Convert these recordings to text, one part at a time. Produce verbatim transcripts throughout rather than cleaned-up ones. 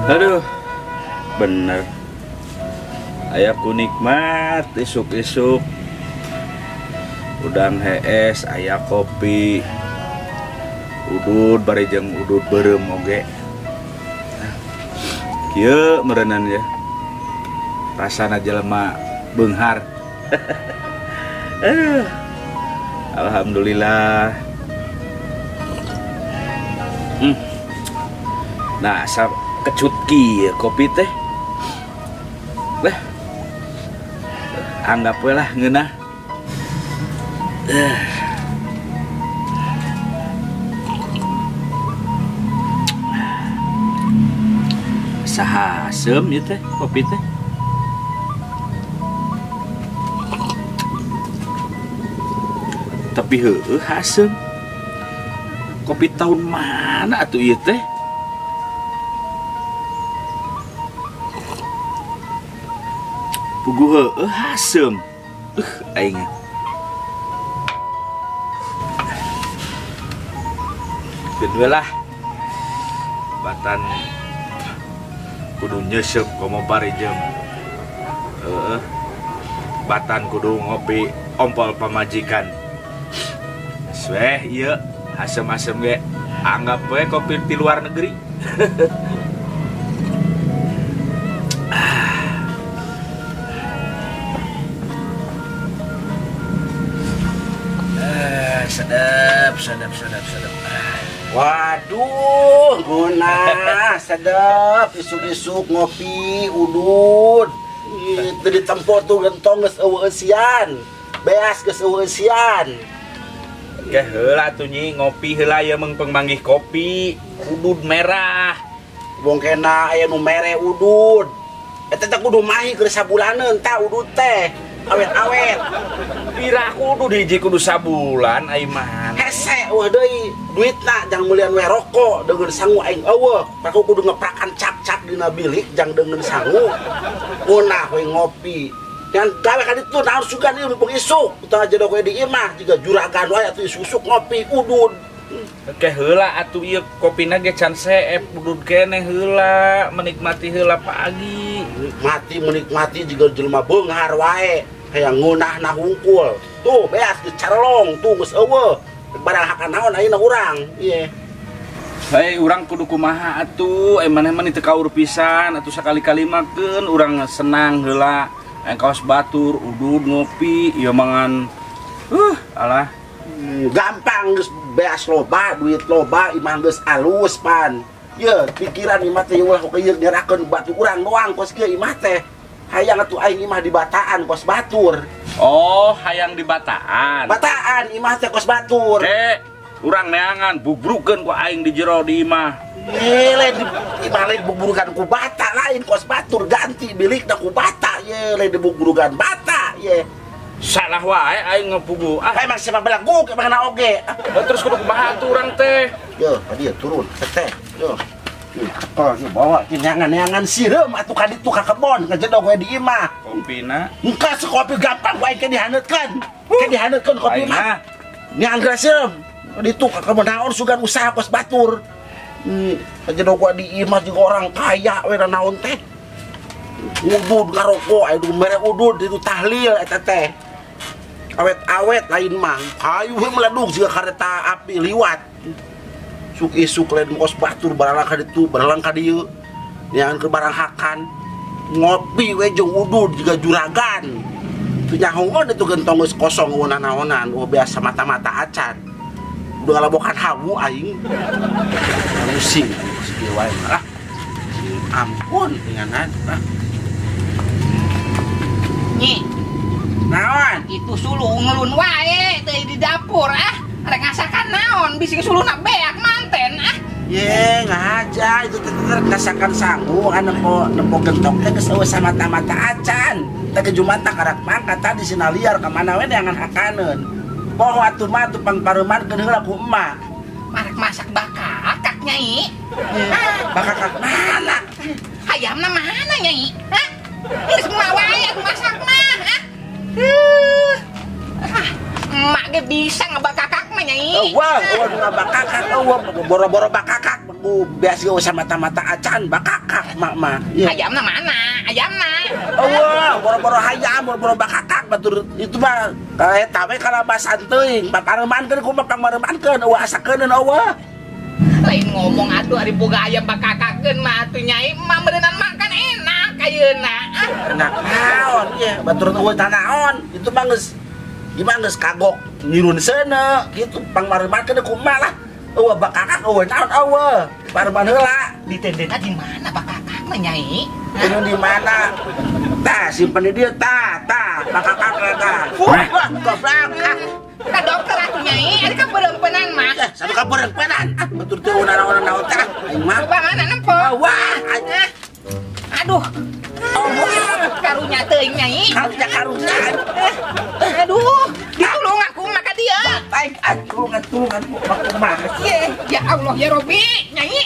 Aduh, bener. Ayaku nikmat isuk-isuk. Udang hees, aya kopi. Udud bari jeung udud beureum oge. Kieu meureunan ya. Rasana jelema beunghar. Aduh. Alhamdulillah. Hmm. Nah, asa kecut kieu kopi teh. Lah. Anggap we lah ngeunah. Uh. Saha asem ieu teh kopi teh. Tapi heueuh asem. Kopi tahun mana atuh ieu teh? Pugu heueuh asem. Uh, aing. Kedua lah. Batan kudu nyesep komo parejem. Heeh. Batan kudu ngopi ompol pamajikan. Weh, iya, asem-asem ge. Anggap we kopi di luar negeri. eh, sedap, sedap, sedap, sedap. Waduh, guna, sedap, isuk-isuk ngopi, udud. Itu di tempat tuh gentong geus eueuh eusian. Beas geus eueuh eusian. Ke heula tuh nyi ngopi heula ya meng pengmanggih kopi udud merah bongkena aya nu mere udud eta teh kudu mahi keur sabulaneun tah udud teh awet-awet pira kudu hiji kudu sabulan ai mah hese weuh deui duitna jang mulian we rokok deungeun sangu aing eueuh aku kudu ngeprakan cap-cap dina bilik jang deungeun sangu ngunah we ngopi dan gawe ka ditu naon sugan ieu mumpung isuk teu aja we di imah juga juragan wae atuh isuk ngopi udud ke heula atuh ieu kopina ge can seep udud keneh heula menikmati heula pagi menikmati menikmati juga jelema beunghar wae hayang ngunahna hungkul tuh beas di carelong tuh geus eueuh barang hakan naon ayeuna urang ieu hei urang kudu kumaha atuh eh maneh-maneh teu kaur pisan atuh sakali-kali makeun urang senang heula kaos batur, udud, ngopi, iya mangan uh, alah hmm, gampang geus beas loba, duit loba, imah geus alus pan ya, pikiran imah teh ulah kok ieu nyerakeun batu urang doang kos kieu imah teh hayang atuh aing imah di Bataan kos batur oh, hayang di Bataan Bataan, imah teh kos batur eh, urang neangan, bubrukeun ku aing di jero di imah ye, lain di imah lain bubrukan ku bata lain kos batur ganti bilikna ku bata ye, lain dibuburukan bata ye salah wae aing ngepugu ah emang siapa belagu ke mana oge ah. Terus kudu kumaha atuh urang teh yo tadi turun teh yo oh yo bawa tinyangan-nyangan sireum atuh ka ditu ka kebon ngajedog we di imah kopina engka sekopi gampang wae ke dihaneutkeun ke dihaneutkeun kopi mah nyangga sireum ditu ka kebon naon sugan usaha kos batur hmm ngajedog we di imah juga orang kaya we naon teh udud ngarokok aya mere udud itu tahlil eta teh awet-awet lain mah hayu we meledug siga kareta api liwat suk isuk lain kos batur baralang ka ditu baralang ka dieu nyangan ke barang hakan ngopi we jeung udud juga juragan teu nyahoon itu gentong geus kosong unan-unan oh biasa mata-mata acan udah ngalabokan hawu aing pusing kieu wae ah ampun tinganan ah Nyi, naon itu sulu ngelun wae teh di dapur ah. Rek ngasakan naon bisi suluna beak manten ah. ye ngaja itu teh ngasakan sangu anu nempo nempo gentok teh geus eueuh samata-mata acan teh ke jumata karak mangkat tadi sina liar ka mana we neangan hakaneun poho atuh mah atuh pangpareumankeun heula ku emak Marek masak bakakak nyai ah bakakak mana hayamna mana nyai hah geus mah wae aku masak mah ah uh. Emak ge bisa ngebakakak mah nyai. Wah, wah ngabakakak, wah boro-boro bakakak ku biasa usah mata-mata acan bakakak mak mah. Ayamna mana? Ayamna. Eueuh, boro-boro hayam, boro-boro bakakak batur itu mah eta we kalabasan teuing, papareumankeun ku mah pangmareumankeun eueuh asakeun eueuh. Lain ngomong atuh ari boga ayam bakakakeun mah atuh Nyai, mah beuneunan makan enak ayeuna. Enak naon ye, batur eueuh tanaon, itu mah geus gimana geus kagok nyirun seuneu kitu pangmareumankeun kumaha lah. Eueuh bakakak eueuh naon eueuh. Pareuman heula. Di tendena di mana bakakak mah Nyai? Ini di mana? Tah, simpen di dieu tah, tah, bakakak eta. Wah, goblok. Ka dokter atuh Nyai, ari ka beureupenan mah. Eh, satu ka beureupenan. Ah, batur teu naon-naon tah. Aing mah. Coba mana nempo? Wah, aja. Aduh. Oh, karunya teuing Nyai. Karunya karunya. Aduh, ditulung aku mah ka dieu. Aing atuh ngatulungan kumaha sih? Ya Allah ya Robi, Nyai.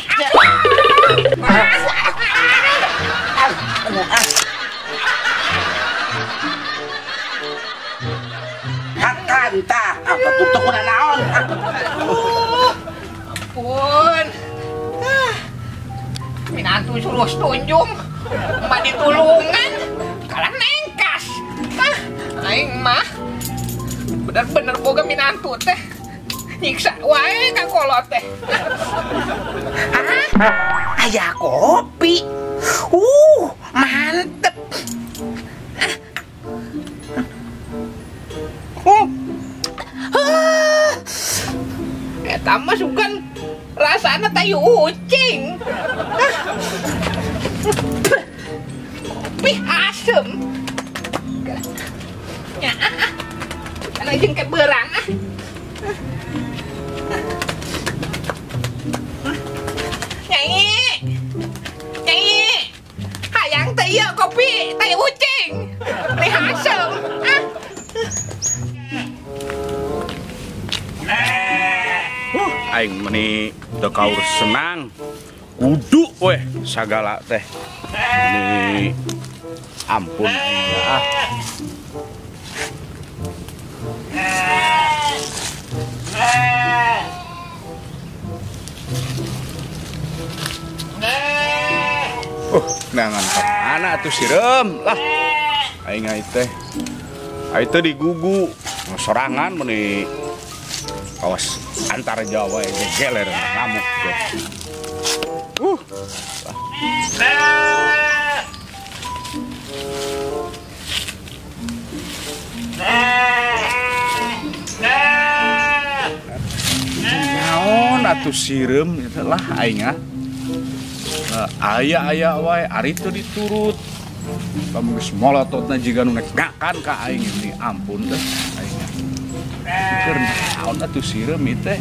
Hakan tah, apa tutup kuna naon? Ampun. Minantu suruh tunjung, mah ditulungan, kalah nengkas. Ah, aing mah bener-bener boga minantu teh. Nyiksa wae ka kolot teh. Ah, aya kopi. Uh, mantep. Uh. Ah. Eta mah sugan rasana tayu ucing. Ah. Kopi asem. Ya, ah. Kana jeung ke beurang ah. Nyai, Nyai, hayang teh ieu kopi teh ucing, teh asem, ah. Uh, aing meni teu kaur senang. Kudu weh sagala teh. Ini ampun aing ah. Uh, nangan mana tuh sirem lah. Aing ai teh. Ai teh digugu sorangan meuni kawas antara Jawa ya geger ngamuk teh. Uh. Naon atuh sirem eta lah aing ah. Uh, aya-aya wae ari teu diturut. Lamun geus molototna jiga nu ngakan ka aing ini ampun teh aing. Keur naon atuh sirem ieu teh.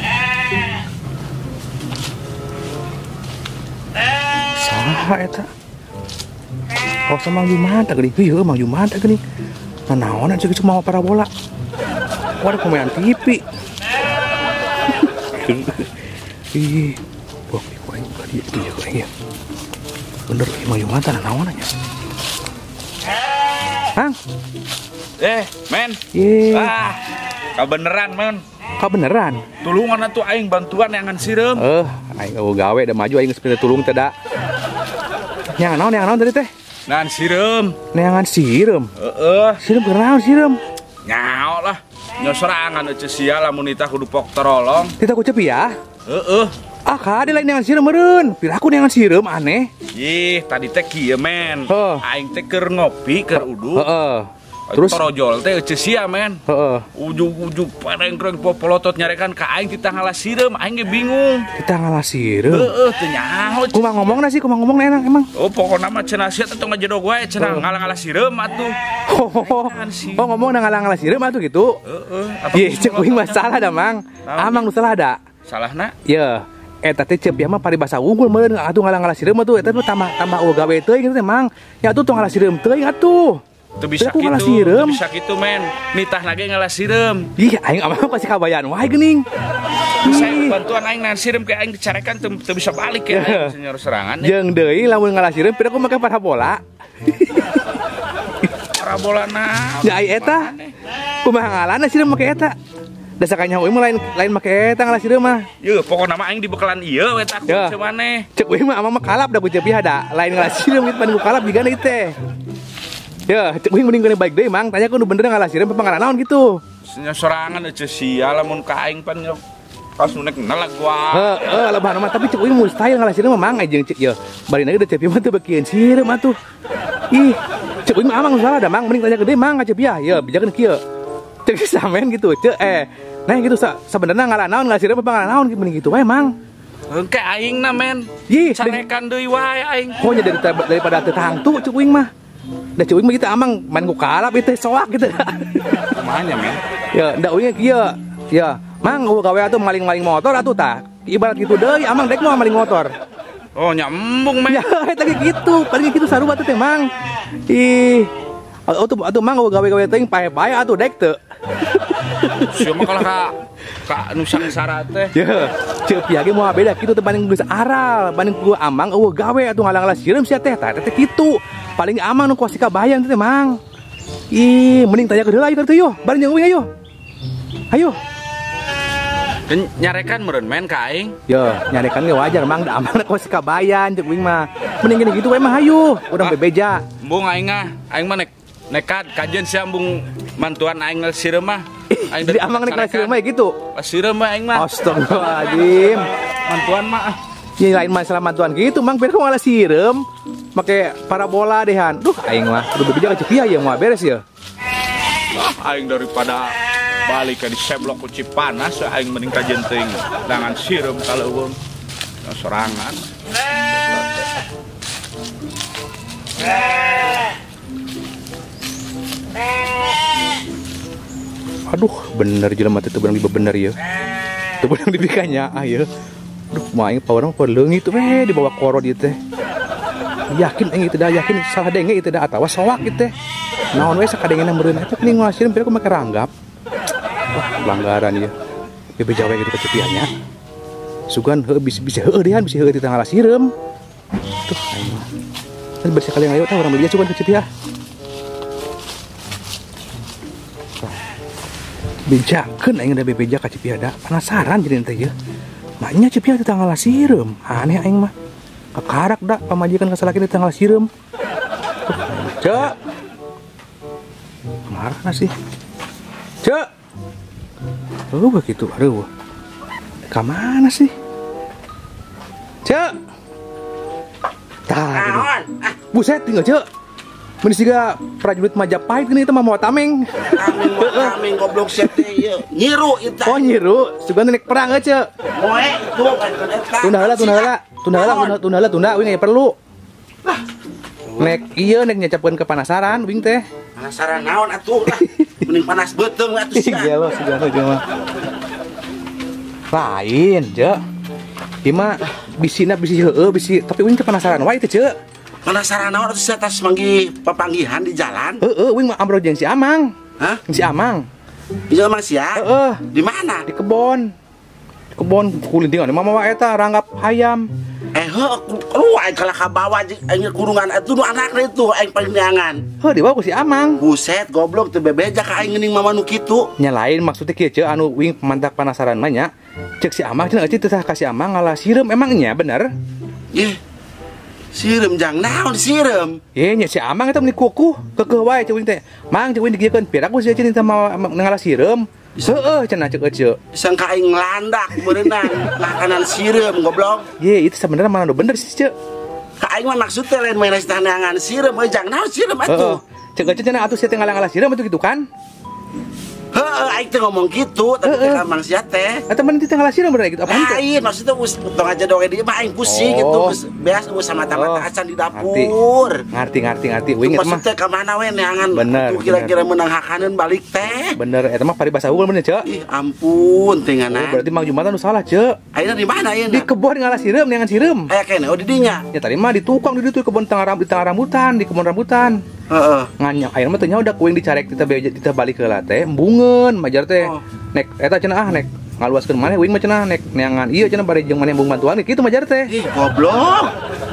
Saha eta? Kok sama Mang Jumanta geuning? Heuh, Mang Jumanta geuning. Nanaon atuh cuma parabola. Waduh pemain T V. Ih, wah, kuaing dia dia kuaing ya. Bener, Mang Jumanta nanaon nya? Hang? Eh, men. Ye. Ah, kabeneran, men. Kabeneran? Tulungan atuh aing bantuan yangan sirem. Eh, aing eueuh gawe da maju aing geus pindah tulung teh da. Nya naon, nya naon tadi teh? Nahan sirem. Neangan sirem. Heeh. Sirem keur naon sirem? Nyao lah. Nya sorangan euceuk sia lamun nita kudu pok terolong. Tita ku cepi ya? Heeh. Ah, kade lain neangan sirem meureun. Piraku neangan sirem aneh. Ih, tadi teh kieu men. Heeh. Aing teh keur ngopi, keur uduk. Heeh. Terus Terus torojol teh euceuk sia men. heeh. Ujug-ujug parengkreng popolotot nyarekan ka aing kita ngalah sirem, aing ge bingung. Kita ngalah sirem. Heeh, teu nyaho. Kumaha ngomongna sih, kumaha ngomongna enak emang. Oh, pokokna mah cenah sia teh ngajedog wae cenah ngalah-ngalah sirem atuh. Oh, oh ngomong na ngalah-ngalah sirem atuh gitu. Heeh. Ieu cek kuing masalah da, Mang. Amang nu salah da. Salahna? Ye, eta teh ceuk mah paribasa unggul meureun atuh ngalah-ngalah sirem atuh eta mah tambah tambah eueuh gawe teuing kitu teh, Mang. Ya atuh tong ngalah sirem teuing atuh. Teu bisa Teu ngalah kitu, sirem. teu bisa kitu men. Nitah lagi ngalah sirem. Ih, aing amang kasih kabayan wae geuning. Saya bantuan aing nahan sirem ke aing dicarekan teu teu bisa balik ya aing senyor serangan. Jeung deui lamun ngalah sirem pira ku make parabola. Parabola na. Ya ai eta. Kumaha ngalana sirem make eta? Da sakanya we mah lain lain make eta ngalah sireum mah. Ye, pokokna mah aing dibekalan ieu eta ku Ya. teu maneh. Cek we mah amang mah kalap da ku cepiah da. Lain ngalah sireum itu pan ku kalap digana ieu teh. Ya, cek we mending geuning baik deui mang, tanya ku nu bener ngalah sireum apa ngalah naon gitu. Nya sorangan aja sia lamun ka aing pan yo. Pas nu nek nalak gua. Heeh, lebah mah tapi cek we mustahil ngalah sireum mah mang ajeung cek ye. Bari na da cepiah mah teu beukeun sireum atuh. Ih, cek we mah amang salah da mang, mending tanya gede mang ka cepiah. Ye, bijakeun kieu. Cek samen gitu, cek eh nah gitu sa sebenarnya ngalah naon ngalah sireum apa ngalah naon gitu gitu wae mang. Engke aing na men. Ih, Carekan deui wae aing. oh nya dari daripada teu tangtu cek uing mah. Da cek uing mah kita amang main ku kalap itu soak gitu. Kumaha nya men? Ya, da uing kieu. Ya, mang gua gawe atuh maling-maling motor atuh tah. Ibarat gitu deui amang dek mah maling motor. Oh nya embung men. Ya, eta ge gitu, paling gitu saruba teh mang. Ih. Atuh atuh mang gua gawe-gawe teuing pae-pae atuh dek teu. Sia mah kalau ka ka nu sangsara teh. Ya, ceu piah ge moal beda kitu teh banding geus aral, banding gua amang eueuh gawe atuh ngalang-ngalang sireum sia teh tah teh kitu. Paling amang nu kuasi kabayan teh mang. Ih, mending tanya ke heula ayo teh yo, bari jeung uing ayo. Ayo. Dan nyarekan meureun men ka aing. Ya, nyarekan ge wajar mang da amang kuasi kabayan jeung uing mah. Mending gini gitu we mah hayu, urang bebeja. Embung aing ah, aing mah nek nekat kajian sia embung mantuan aing ngel sireum mah. Jadi amang nek ngalah sireum mah gitu. Pas sireum mah aing mah. Astagfirullahaladzim. Mantuan mah. Ya lain masalah mantuan gitu, mang biar kamu ngalah sireum. Make parabola dehan. Duh, aing mah kudu bebeja ka cepiah ya mau beres ya. Ah, aing daripada balik ke di seblok ku Cipanas, aing mending kajian teuing dangan sireum kaleuweung. Sorangan. Aduh, bener jelema teh teu beunang dibebener ya. Teu beunang dibikanya ah ya. Duh, mah aing paurang poe leungit we di bawah koro dieu teh. Yakin aing teh da yakin salah denge teh da atawa soak kitu teh. Naon we sakadengena meureun eta kuning ngasireum pira ku make ranggap. Wah, pelanggaran ieu. Bebe jawe gitu ka cepiahnya. Sugan heuh bisa bisa heueuh dehan bisa heueuh ti tanggal sireum. Tuh aing mah. Kan bersih kali ayo tah urang bebeja sugan ka cepiah. Bejakeun aing da bebeja ka cepiah da. Penasaran jadi teh ieu. Maknya cepiah di tanggal sireum. Aneh aing mah. Kakarak da pamajikan kasalakin di tanggal sireum. Cek. Marah sih. Cek. Oh begitu. Aduh. Ka mana sih? Cek. Tah. Naon? Ah, Buset tinggal cek. Mun siga prajurit Majapahit gini itu mah mau tameng. kami mah kami goblok sia teh ieu. Nyiru eta. Oh nyiru, sugan nek perang aja cek. Moe itu kan eta. Tunda heula, tunda heula. Tunda heula, tunda tunda heula, tunda uing aya perlu. Nek ieu nek nyacapkeun kepanasaran uing teh. Penasaran naon atuh lah. Mending panas beuteung atuh sia. Gelo sugan aja mah. Lain, cek. Ieu mah bisina bisi heueuh, bisi tapi uing teh penasaran wae teh cek. Penasaran naon atuh sia tas manggi papanggihan di jalan? Heeh, uing mah amro jeung si Amang. Hah? Si Amang. Ieu mah sia? Heeh, Di mana? di kebon. Di kebon kulintingan mama eta ranggap hayam. Eh heuh lu aing kala ka bawah jeung aing kurungan atuh nu anakna itu aing paling neangan. Heuh dibawa ku si Amang. Buset goblok teu bebeja ka aing geuning mama nu kitu. Nya lain maksudnya kieu ceu anu wing pemantak penasaran mah nya. Cek si Amang cenah eueuh teh ka si Amang ngalah sireum emangnya bener? Ih. Sireum jang naon sireum? Ye nya si Amang eta meni kukuh keukeuh wae ceuing teh. Mang ceuing digiekeun pira ku sia cenah teh mau ngalah sireum. Heueuh cenah ceuk eueuh. Sangka aing nglandak beureunan makanan sireum goblok. Ye itu sebenarnya mana nu bener sih ceu. Ka aing mah maksud teh lain main neangan sireum euy jang naon sireum atuh. Heeh. Ceuk eueuh cenah atuh sia teh ngalah-ngalah sireum atuh gitu kan? Heueuh aing teh ngomong kitu tapi teh kamang sia teh. Eta meni teh ngalah sireum bener gitu apaan teh? Lain maksudnya us tong aja doang dia mah aing pusing gitu Oh. geus beas us sama Oh. mata acan di dapur. Ngerti ngerti ngerti uing eta mah. Maksudnya ka mana we neangan Bener, atuh kira-kira menang hakaneun balik teh. Bener eta mah paribasa unggul bener ceu. Ih ampun teh Oh, ngana. berarti Mang Jumatan nu salah ceu. Ayeuna di mana Di ayeuna? kebon ngalah sireum neangan sireum. Aya kene oh di dinya. Ya tadi mah di tukang di ditu kebun tengah ram, di tengah rambutan, di kebun rambutan. Heeh. Nganya ayeuna mah teh nya udah kuing dicarek kita beja kita balik heula teh, embungeun majar teh. Oh. Nek eta cenah ah nek ngaluaskeun maneh uing mah cenah nek neangan ieu cenah bari jeung maneh embung bantuan kitu majar teh. Ih goblok.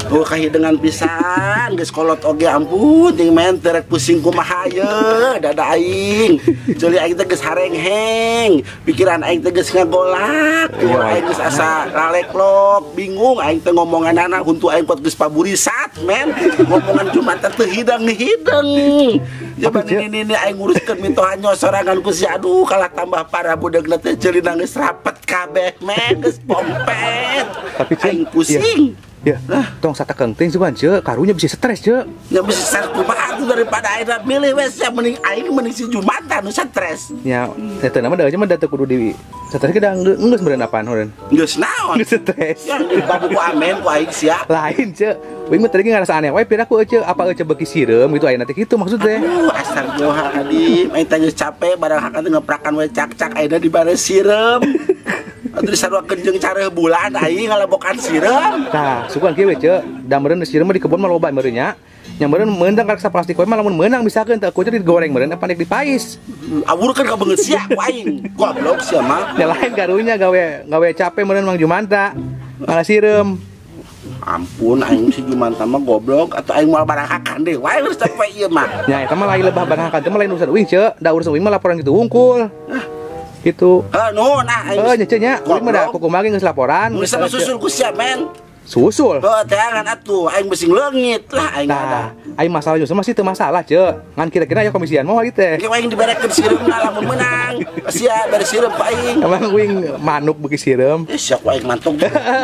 Oh kahidengan pisan geus kolot oge ampun ting men terek pusing kumaha ye dada aing. Joli aing teh geus harengheng, pikiran aing teh geus ngagolak, tuh aing geus asa laleklok, bingung aing teh ngomonganana huntu aing pot geus paburisat men. Ngomongan cuma teh hidang-hidang. Coba ini aing nguruskeun mitohan sorangan ku si aduh kalah tambah parah budegna teh ceulina geus rapet kabeh men geus pompet. Tapi aing pusing. Ya, tong sata kengting sih ce, karunya bisa stres ce. Ya bisa stres kumaha tuh daripada aing milih wes yang mending aing mending si Jumatan nu stres. Ya, eta nama da aja mah da teu kudu di stres ke da geus meureun apaan heureun. Geus naon? Geus stres. Ya di babu ku amen ku aing sia. Lain ce. Wing mah tadi ngarasa aneh wae pira ku ece apa ece beuki sireum gitu aya nanti kitu maksud teh. Aduh, astagfirullahaladzim, aing teh geus capek barang hakan teh ngeprakan we cak-cak ayeuna di bare sireum. Atuh disarua kenjeng careuh bulan aing ngalebokan sireum. Tah, sugan kieu we ce, da meureun sireum mah di kebun mah loba meureun nya. Nya meureun meundang ka plastik we mah lamun meunang misalkeun teh ku digoreng meureun apa nek dipais. Awurkeun ka beungeut sia ku aing. Goblok sia mah. Ya lain karunya gawe gawe capek meureun Mang Jumanta. Malah sireum. Ampun aing si Jumanta mah goblok atau aing moal barang hakan deui wae geus capek ieu mah. Ya eta mah lain lebah barang hakan teh mah lain urusan uing ce, da urusan uing mah laporan gitu wungkul. Gitu. Heuh nuhun ah aing. Heuh nya ce nya, uing mah da kukumaha geus laporan. Geus susul ku sia men. Susul. Heuh teangan atuh aing besing leungit lah aing ada. Aing masalah justru masih teu masalah ce. Ngan kira-kira aya komisian moal ieu teh. Ki aing diberekeun sireum lamun meunang. Sia bere sireum ku aing. Emang uing manuk beuki sireum. Eh sia ku aing mantung.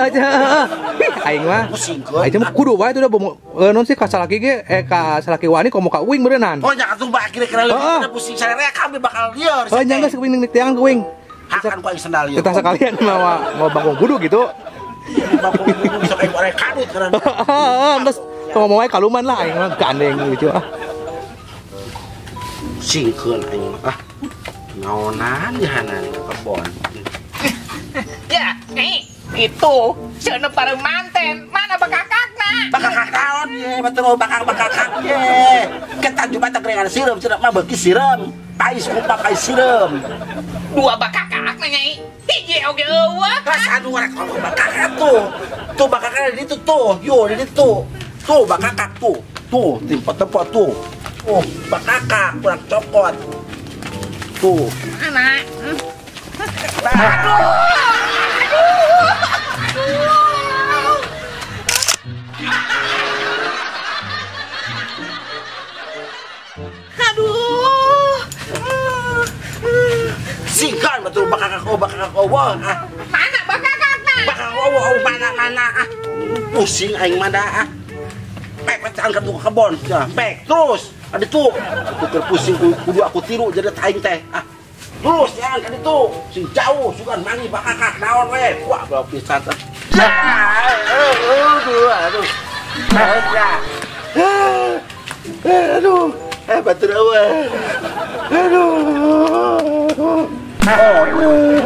Aing mah pusingkeun. aing mah kudu wae teh da non sih ka salaki ge eh ka salaki wani komo ka uing beureunan. Oh nya atuh mbak kira-kira leuwih pusing sararea kami bakal lieur. Oh nya geus uing ning tiangan uing. Hakan ku aing sendal ieu. Kita sekalian mau mau bangkong kudu gitu. Bangkong kudu bisa aing goreng kadut karena. Terus ngomong wae kaluman lah aing mah gandeng gitu ah. Singkeun aing mah ah. Naonan jahanan kebon. Ya, nih, itu cenah para manten, mana bakakakna? Bakakak naon ye, betul bakak-bakakak ye. Kita Jumatan kerengan sireum cenah mah beuki sireum. Pais ku pakai sireum. Dua bakakak nyai. Hiji oge eueuh. Kas anu rek ngomong bakakak tuh. Tuh bakakak di ditu tuh, yo di ditu. Tuh bakakak tuh. Tuh tempat-tempat tuh. Oh, bakakak kurang cokot. Tuh. Mana? Nah. Aduh. Aduh. Singkan betul bakakak oh bakakak oh wah. Mana bakakakna? Bakakak oh oh mana mana ah. Pusing aing mah dah ah. Pek pecahan ke kebon ya. Pek terus. Ada tuh. Aku terpusing kudu aku tiru jadi aing teh. Ah. Terus jangan kan itu. Sing jauh sugan mangi bakakak naon we. Wah, belum pisan teh. Aduh, aduh. Aduh. Eh, batur eueuh. Aduh. Oh.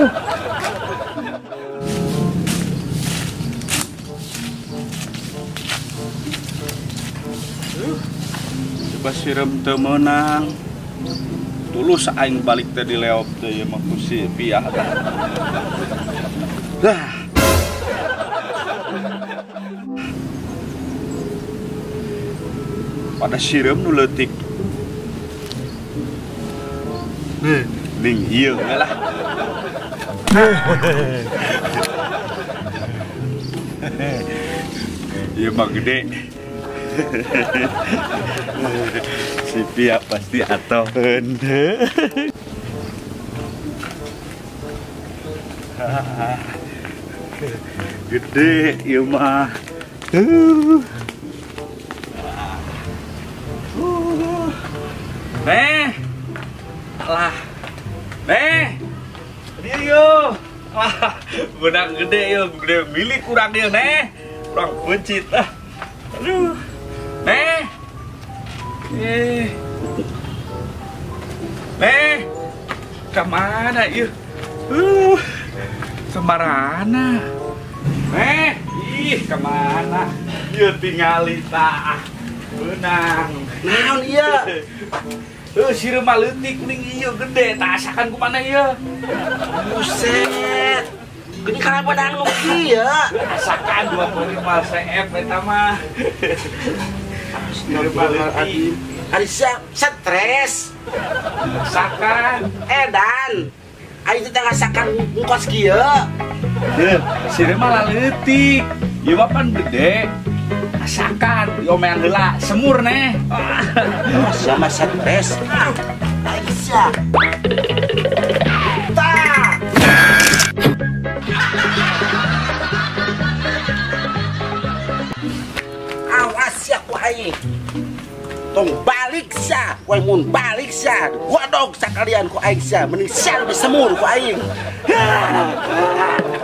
Coba sireum teu meunang. Tulus aing balik teh di leop teh ieu mah ku si Piah tah. Dah. Pada sireum nu leutik. Nih, ning ieu lah. Ieu mah gede. Si Pia pasti atohen. Gede ieu mah. Neh. Lah. Neh. Dia yo. Wah, benang gede yo, gede milik kurang dia neh. Kurang bencit ah. Aduh. Neh. Eh. Neh. Kemana ieu? Uh. Kemarana? Neh. Ih, kemana? Ieu tingali tah. Benang. Naon ieu? Heuh, sireum mah leutik kuning ieu gede, tah asakan ku mana ieu? Buset. Gini karena pada nu kieu. Asakan dua puluh lima C F eta mah. Adi, adi siap stres. Asakan. Edan. Ayo teh ngasakan ngkos kieu. Deh, sini malah leutik. Ieu mah pan gede. Asakan, diomean heula semur neh. Sama stres. Aisyah. Ta. Awas ya ku aing. Tong balik sa, ku mun balik sa. Godog sakalian ku aing sa, mending siang disemur ku aing.